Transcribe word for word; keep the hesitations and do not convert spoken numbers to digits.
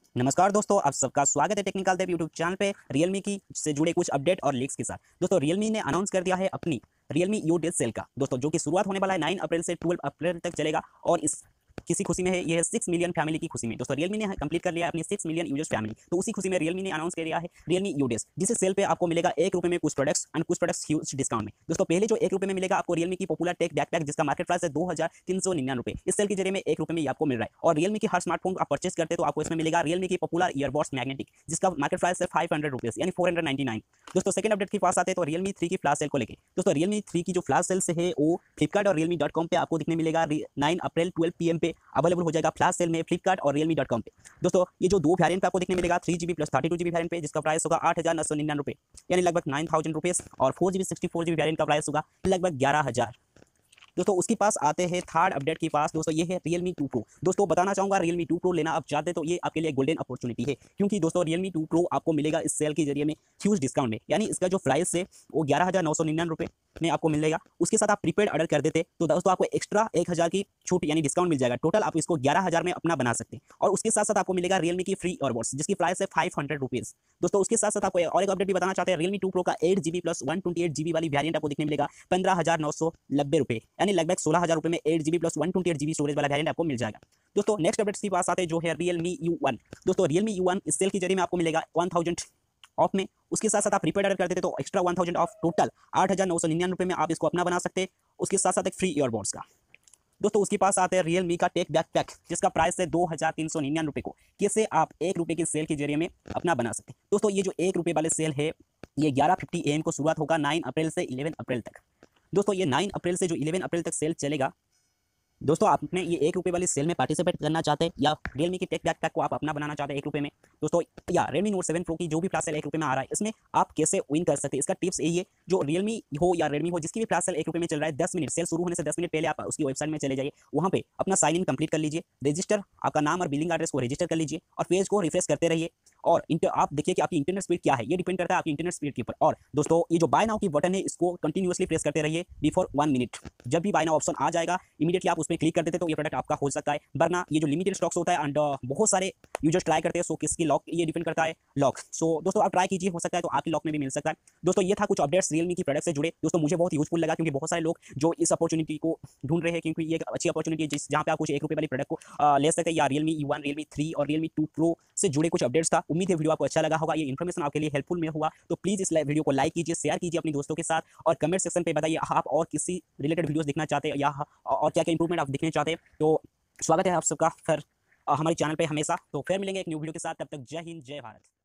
नमस्कार दोस्तों, आप सबका स्वागत है टेक्निकल देव यूट्यूब चैनल पे रियलमी की से जुड़े कुछ अपडेट और लीक्स के साथ। दोस्तों रियलमी ने अनाउंस कर दिया है अपनी रियलमी यू डेज सेल का, दोस्तों जो कि शुरुआत होने वाला है नौ अप्रैल से बारह अप्रैल तक चलेगा। और इस किसी खुशी में है, ये है सिक्स मिलियन फैमिली की खुशी में। दोस्तों रियलमी ने कंप्लीट कर लिया है अपनी सिक्स मिलियन यूजर्स फैमिली, तो उसी खुशी में रियलमी ने अनाउंस कर दिया है रियलमी यू डेज, जिसे सेल पे आपको मिलेगा एक रुपए में कुछ प्रोडक्ट्स एंड कुछ प्रोडक्ट्स ह्यूज डिस्काउंट में। दोस्तों पहले जो एक रुपए में मिलेगा आपको रियलमी की पॉपुलर टेक बैकपैक, जिसका मार्केट प्राइस है दो हजार तीन सौ निन्यानवे, इस सेल के जरिए में एक रुपए में ये आपको मिल रहा है। और रियलमी की हर स्मार्टफोन आप परचेस करते तो आपको इसमें मिलेगा रियलमी की पॉपुलर ईयरबड्स मैग्नेटिक, जिसका मार्केट प्राइस है फाइव हंड्रेड रुपीज यानी फोर हंड्रेड नाइन्टी नाइन। दोस्तों सेकंड अपडेट के पास आते हैं तो रियलमी थ्री की फ्लैश सेल को लेकर। दोस्तों रियलमी थ्री की जो फ्लैश सेल से है वो फ्लिपकार्ट और रियलमी डॉट कॉम पे आपको दिखने मिलेगा। Nine April twelve P M पे अवेलेबल हो जाएगा फ्लैश सेल में फ्लिपकार्ट और रियलमी डॉट कॉम पे। दोस्तों ये जो दो वेरिएंट पे आपको दिखने मिलेगा three GB plus thirty two GB variant पे, जिसका प्राइस होगा आठ हजार नौ सौ निन्यानवे यानी लगभग नाइन थाउजेंड रुपीज, और four GB sixty four GB variant का प्राइस होगा लगभग ग्यारह हजार। दोस्तों उसके पास आते हैं थर्ड अपडेट के पास। दोस्तों ये है Realme टू Pro। दोस्तों बताना चाहूंगा Realme टू Pro लेना आप चाहते तो ये आपके लिए गोल्डन अपॉर्चुनिटी है, क्योंकि दोस्तों Realme टू Pro आपको मिलेगा इस सेल के जरिए में ह्यूज डिस्काउंट में। यानी इसका जो प्राइस है वो ग्यारह हजार नौ सौ निन्यानवे रुपये में आपको मिलेगा। उसके साथ आप प्रीपेड ऑर्डर कर देते तो दोस्तों आपको एक्स्ट्रा एक हज़ार की छूट यानी डिस्काउंट मिल जाएगा। टोटल आप इसको ग्यारह हज़ार में अपना बना सकते हैं। और उसके साथ साथ आपको मिलेगा रियलमी की फ्री ईयरबड्स, जिसकी प्राइस है फाइव हंड्रेड रुपीज़। दोस्तों उसके साथ साथ आपको और एक अपडेट भी बताना चाहते हैं, रियलमी टू प्रो का eight GB plus one twenty eight GB वाली वेरियंट आपको दिखने मिलेगा पंद्रह हजार नौ सौ नब्बे रुपये यानी लगभग सोलह हजार रुपये में eight GB plus one twenty eight GB storage वाला वेरियंट आपको मिल जाएगा। दोस्तों नेक्स्ट अपडेट्स के पास आते हैं जो है रियलमी यू वन। दोस्तों रियलमी यू वन इस सेल के जरिए में आपको मिलेगा वन थाउजेंड ऑफ में। उसके साथ साथ आप प्रीपेड ऑर्डर कर देते तो extra one thousand off, total आठ हजार नौ सौ निन्यानवे रुपये में आप इसको अपना बना सकते हैं। उसके साथ साथ एक फ्री ईयरबड्स का। दोस्तों उसके पास आते हैं रियलमी का टेक बैकपैक, जिसका प्राइस है दो हजार तीन सौ निन्यानवे रुपये को कैसे आप एक रुपये की सेल के जरिए में अपना बना सकते हैं। दोस्तों ये जो एक रुपये वाले सेल है ये ग्यारह फिफ्टी ए एम को शुरुआत होगा नाइन अप्रैल से इलेवन अप्रैल तक। दोस्तों ये नाइन अप्रैल से जो इलेवन अप्रैल तक सेल चलेगा। दोस्तों आपने ये एक रुपये वाली सेल में पार्टिसिपेट करना चाहते हैं या रियलमी की टेक बैकपैक को आप अपना बनाना चाहते हैं एक रुपये में, दोस्तों या रेडमी नोट सेवन प्रो की जो भी फ्लैश सेल एक रुपये में आ रहा है, इसमें आप कैसे विन कर सकते हैं इसका टिप्स यही है। जो रियलमी हो या रेडमी हो, जिसकी भी फ्लैश सेल एक रुपये में चल रहा है, दस मिनट सेल शुरू होने से दस मिनट पहले आप उसकी वेबसाइट में चले जाइए, वहाँ पे अपना साइन इन कंप्लीट कर लीजिए, रजिस्टर आपका नाम और बिलिंग एड्रेस को रजिस्टर कर लीजिए और पेज को रिफ्रेश करते रहिए। और इंटर आप देखिए कि आपकी इंटरनेट स्पीड क्या है, ये डिपेंड करता है आपकी इंटरनेट स्पीड के ऊपर। और दोस्तों ये जो बाय नाउ की बटन है इसको कंटिन्यूअसली प्रेस करते रहिए बिफोर वन मिनट। जब भी बाय नाउ ऑप्शन आ जाएगा इमीडिएटली आप उस पर क्लिक कर देते तो ये प्रोडक्ट आपका हो सकता है, वरना ये जो लिमिटेड स्टॉक्स होता है एंड बहुत सारे यूजर्स ट्राई करते हैं, सो किसकी लॉक ये डिपेंड करता है लॉक। सो दोस्तों आप ट्राई कीजिए, हो सकता है तो आपकी लॉक में भी मिल सकता है। दोस्तों ये था कुछ अपडेट्स रियलमी की प्रोडक्ट से जुड़े। दोस्तों मुझे बहुत यूजफुल लगा, क्योंकि बहुत सारे लोग जो इस अपॉर्चुनिटी को ढूंढ रहे हैं, क्योंकि ये एक अच्छी अपॉर्चुनिटी है जिस जहाँ पे आप कुछ एक रुपये वाली प्रोडक्ट को आ, ले सकते हैं। या Realme U one, Realme three और रियलमी टू प्रो से जुड़े कुछ अपडेट्स था। उम्मीद है वीडियो आपको अच्छा लगा होगा, ये इन्फॉर्मेशन आपके लिए हेल्पफुल में हुआ। तो प्लीज़ इस वीडियो को लाइक कीजिए, शेयर कीजिए अपने दोस्तों के साथ, और कमेंट सेक्शन पे बताइए आप और किसी रिलेटेड वीडियोस देखना चाहते हैं या और क्या क्या इंप्रूवमेंट आप देखना चाहते हैं। तो स्वागत है आप सबका फिर हमारे चैनल पे हमेशा। तो फिर मिलेंगे एक न्यू वीडियो के साथ, तब तक जय हिंद जय भारत।